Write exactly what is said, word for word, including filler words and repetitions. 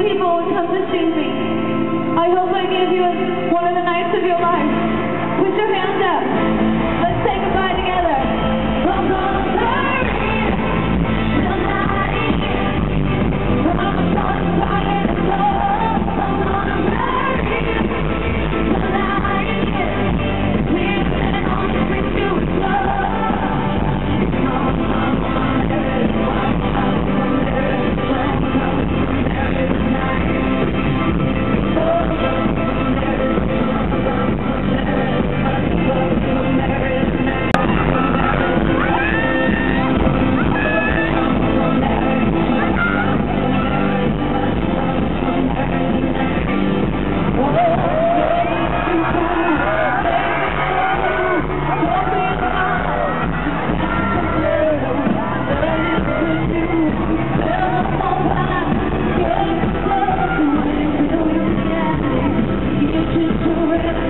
people would come to see me. I hope I gave you one of the nights of your life. Put your hands up. Let's say goodbye together. I'm gonna bury tonight. I'm gonna bury it all. I'm gonna bury tonight. Living on the street you love. Just